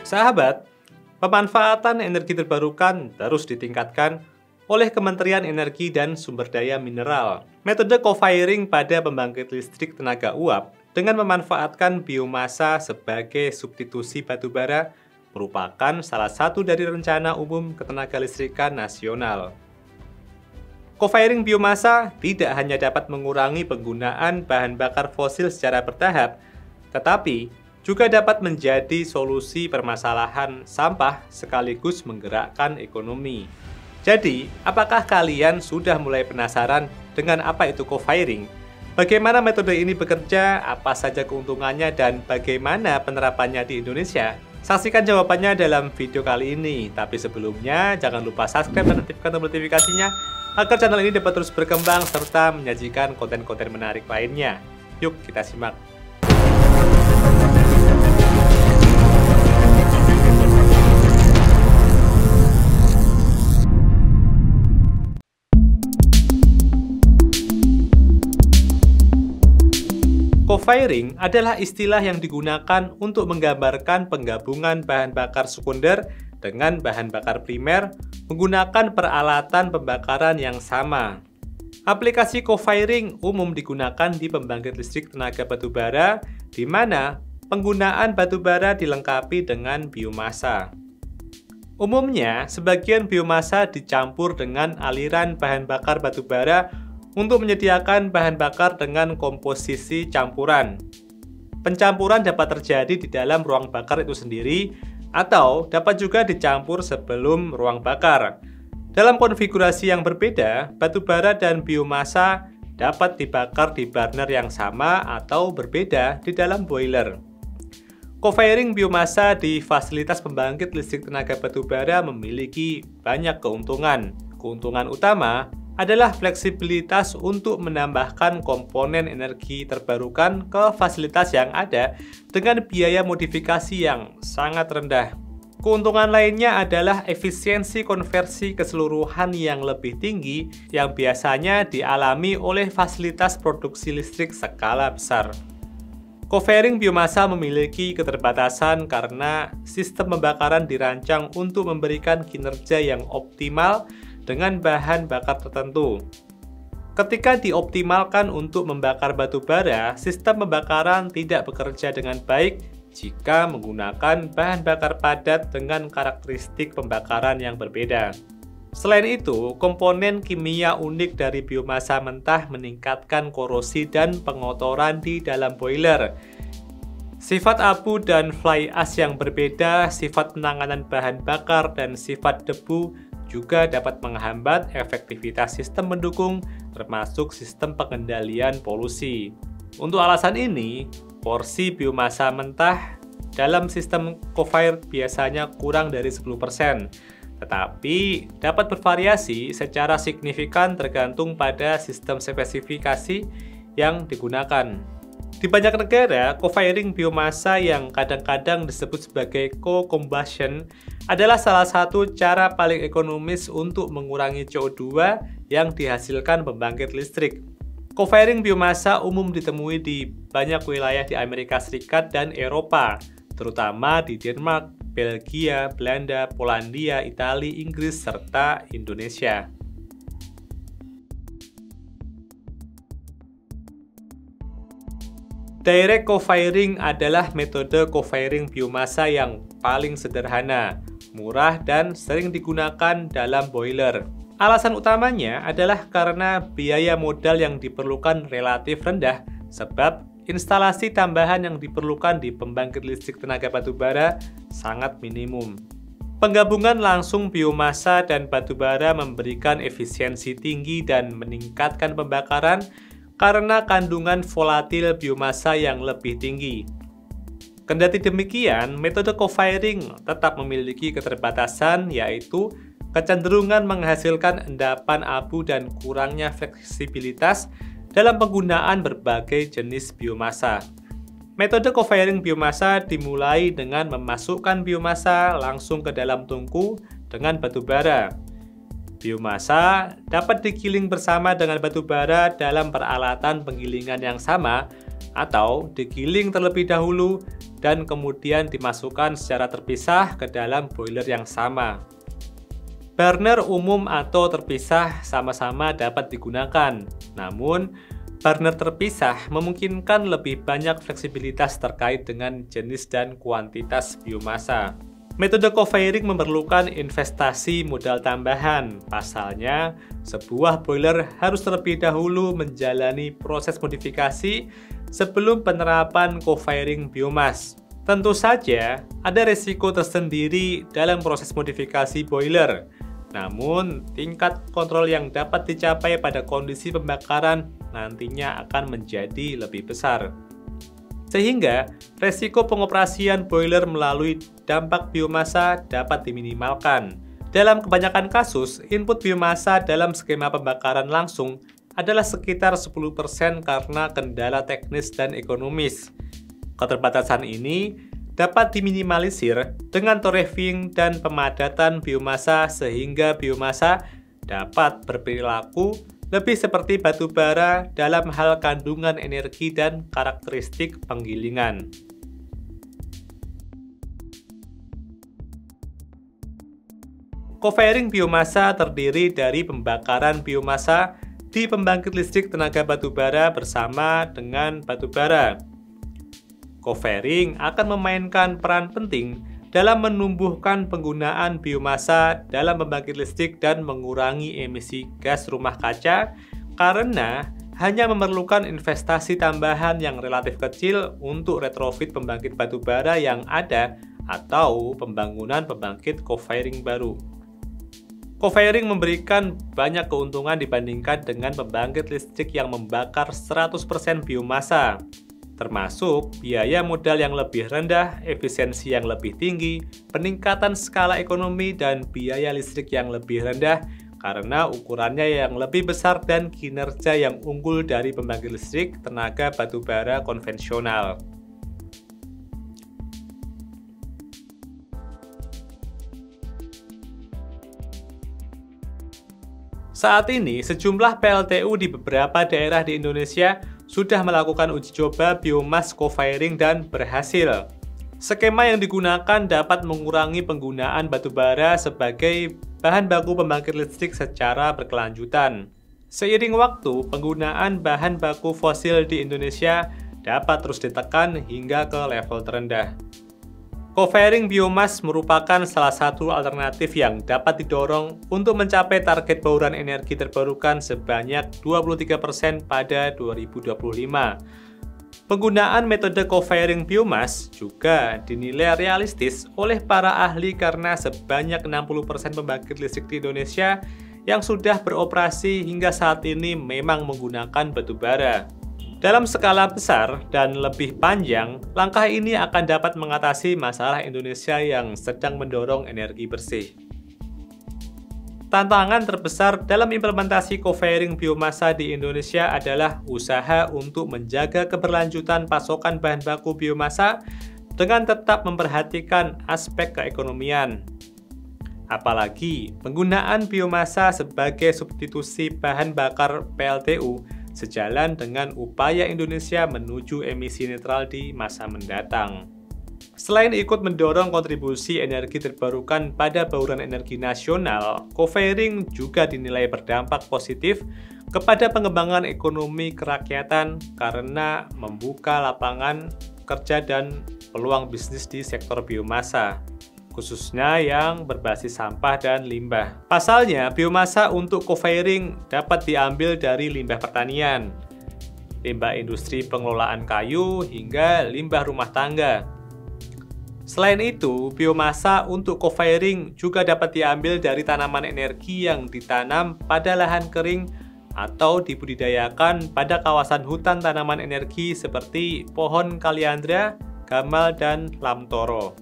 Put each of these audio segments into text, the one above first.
Sahabat, pemanfaatan energi terbarukan terus ditingkatkan oleh Kementerian Energi dan Sumber Daya Mineral. Metode co-firing pada pembangkit listrik tenaga uap dengan memanfaatkan biomasa sebagai substitusi batubara merupakan salah satu dari rencana umum ketenagalistrikan nasional. Co-firing biomasa tidak hanya dapat mengurangi penggunaan bahan bakar fosil secara bertahap, tetapi juga dapat menjadi solusi permasalahan sampah sekaligus menggerakkan ekonomi. Jadi, apakah kalian sudah mulai penasaran dengan apa itu co-firing? Bagaimana metode ini bekerja, apa saja keuntungannya, dan bagaimana penerapannya di Indonesia? Saksikan jawabannya dalam video kali ini. Tapi sebelumnya, jangan lupa subscribe dan aktifkan tombol notifikasinya agar channel ini dapat terus berkembang serta menyajikan konten-konten menarik lainnya. Yuk kita simak. Co-firing adalah istilah yang digunakan untuk menggambarkan penggabungan bahan bakar sekunder dengan bahan bakar primer menggunakan peralatan pembakaran yang sama. Aplikasi co-firing umum digunakan di pembangkit listrik tenaga batubara, di mana penggunaan batubara dilengkapi dengan biomasa. Umumnya, sebagian biomasa dicampur dengan aliran bahan bakar batubara untuk menyediakan bahan bakar dengan komposisi campuran. Pencampuran dapat terjadi di dalam ruang bakar itu sendiri atau dapat juga dicampur sebelum ruang bakar. Dalam konfigurasi yang berbeda, batubara dan biomasa dapat dibakar di burner yang sama atau berbeda di dalam boiler. Co-firing biomasa di fasilitas pembangkit listrik tenaga batubara memiliki banyak keuntungan. Keuntungan utama adalah fleksibilitas untuk menambahkan komponen energi terbarukan ke fasilitas yang ada dengan biaya modifikasi yang sangat rendah. Keuntungan lainnya adalah efisiensi konversi keseluruhan yang lebih tinggi yang biasanya dialami oleh fasilitas produksi listrik skala besar. Co-firing biomasa memiliki keterbatasan karena sistem pembakaran dirancang untuk memberikan kinerja yang optimal dengan bahan bakar tertentu. Ketika dioptimalkan untuk membakar batu bara, sistem pembakaran tidak bekerja dengan baik jika menggunakan bahan bakar padat dengan karakteristik pembakaran yang berbeda. Selain itu, komponen kimia unik dari biomasa mentah meningkatkan korosi dan pengotoran di dalam boiler. Sifat abu dan fly ash yang berbeda, sifat penanganan bahan bakar, dan sifat debu juga dapat menghambat efektivitas sistem pendukung, termasuk sistem pengendalian polusi. Untuk alasan ini, porsi biomasa mentah dalam sistem co-fire biasanya kurang dari 10%, tetapi dapat bervariasi secara signifikan tergantung pada sistem spesifikasi yang digunakan. Di banyak negara, co-firing biomasa yang kadang-kadang disebut sebagai co-combustion adalah salah satu cara paling ekonomis untuk mengurangi CO2 yang dihasilkan pembangkit listrik. Co-firing biomasa umum ditemui di banyak wilayah di Amerika Serikat dan Eropa, terutama di Denmark, Belgia, Belanda, Polandia, Italia, Inggris, serta Indonesia. Direct co-firing adalah metode co-firing biomasa yang paling sederhana, murah, dan sering digunakan dalam boiler. Alasan utamanya adalah karena biaya modal yang diperlukan relatif rendah, sebab instalasi tambahan yang diperlukan di pembangkit listrik tenaga batubara sangat minimum. Penggabungan langsung biomasa dan batubara memberikan efisiensi tinggi dan meningkatkan pembakaran karena kandungan volatil biomasa yang lebih tinggi. Kendati demikian, metode co-firing tetap memiliki keterbatasan, yaitu kecenderungan menghasilkan endapan abu dan kurangnya fleksibilitas dalam penggunaan berbagai jenis biomasa. Metode co-firing biomasa dimulai dengan memasukkan biomasa langsung ke dalam tungku dengan batu bara. Biomasa dapat digiling bersama dengan batu bara dalam peralatan penggilingan yang sama atau digiling terlebih dahulu dan kemudian dimasukkan secara terpisah ke dalam boiler yang sama. Burner umum atau terpisah sama-sama dapat digunakan, namun burner terpisah memungkinkan lebih banyak fleksibilitas terkait dengan jenis dan kuantitas biomasa. Metode co-firing memerlukan investasi modal tambahan. Pasalnya, sebuah boiler harus terlebih dahulu menjalani proses modifikasi sebelum penerapan co-firing biomas. Tentu saja, ada risiko tersendiri dalam proses modifikasi boiler. Namun, tingkat kontrol yang dapat dicapai pada kondisi pembakaran nantinya akan menjadi lebih besar. Sehingga, resiko pengoperasian boiler melalui dampak biomasa dapat diminimalkan. Dalam kebanyakan kasus, input biomasa dalam skema pembakaran langsung adalah sekitar 10% karena kendala teknis dan ekonomis. Keterbatasan ini dapat diminimalisir dengan torrefying dan pemadatan biomasa sehingga biomasa dapat berperilaku lebih seperti batu bara dalam hal kandungan energi dan karakteristik penggilingan. Co-firing biomasa terdiri dari pembakaran biomasa di pembangkit listrik tenaga batu bara bersama dengan batu bara. Co-firing akan memainkan peran penting dalam menumbuhkan penggunaan biomasa dalam pembangkit listrik dan mengurangi emisi gas rumah kaca karena hanya memerlukan investasi tambahan yang relatif kecil untuk retrofit pembangkit batu bara yang ada atau pembangunan pembangkit co-firing baru. Co-firing memberikan banyak keuntungan dibandingkan dengan pembangkit listrik yang membakar 100% biomasa, termasuk biaya modal yang lebih rendah, efisiensi yang lebih tinggi, peningkatan skala ekonomi, dan biaya listrik yang lebih rendah karena ukurannya yang lebih besar dan kinerja yang unggul dari pembangkit listrik tenaga batu bara konvensional. Saat ini, sejumlah PLTU di beberapa daerah di Indonesia sudah melakukan uji coba biomas co-firing dan berhasil. Skema yang digunakan dapat mengurangi penggunaan batu bara sebagai bahan baku pembangkit listrik secara berkelanjutan. Seiring waktu, penggunaan bahan baku fosil di Indonesia dapat terus ditekan hingga ke level terendah. Co-firing biomas merupakan salah satu alternatif yang dapat didorong untuk mencapai target bauran energi terbarukan sebanyak 23% pada 2025. Penggunaan metode co-firing biomas juga dinilai realistis oleh para ahli karena sebanyak 60% pembangkit listrik di Indonesia yang sudah beroperasi hingga saat ini memang menggunakan batu bara. Dalam skala besar dan lebih panjang, langkah ini akan dapat mengatasi masalah Indonesia yang sedang mendorong energi bersih. Tantangan terbesar dalam implementasi co-firing biomasa di Indonesia adalah usaha untuk menjaga keberlanjutan pasokan bahan baku biomasa dengan tetap memperhatikan aspek keekonomian. Apalagi, penggunaan biomasa sebagai substitusi bahan bakar PLTU sejalan dengan upaya Indonesia menuju emisi netral di masa mendatang. Selain ikut mendorong kontribusi energi terbarukan pada bauran energi nasional, co-firing juga dinilai berdampak positif kepada pengembangan ekonomi kerakyatan karena membuka lapangan kerja dan peluang bisnis di sektor biomasa, khususnya yang berbasis sampah dan limbah. Pasalnya, biomasa untuk co-firing dapat diambil dari limbah pertanian, limbah industri pengelolaan kayu, hingga limbah rumah tangga. Selain itu, biomasa untuk co-firing juga dapat diambil dari tanaman energi yang ditanam pada lahan kering atau dibudidayakan pada kawasan hutan tanaman energi seperti pohon kaliandra, gamal, dan lamtoro.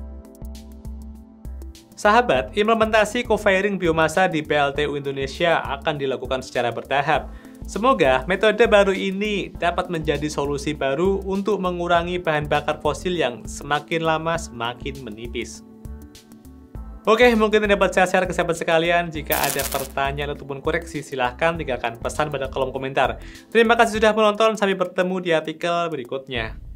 Sahabat, implementasi co-firing biomasa di PLTU Indonesia akan dilakukan secara bertahap. Semoga metode baru ini dapat menjadi solusi baru untuk mengurangi bahan bakar fosil yang semakin lama semakin menipis. Oke, mungkin dapat saya share ke sahabat sekalian. Jika ada pertanyaan ataupun koreksi, silahkan tinggalkan pesan pada kolom komentar. Terima kasih sudah menonton, sampai bertemu di artikel berikutnya.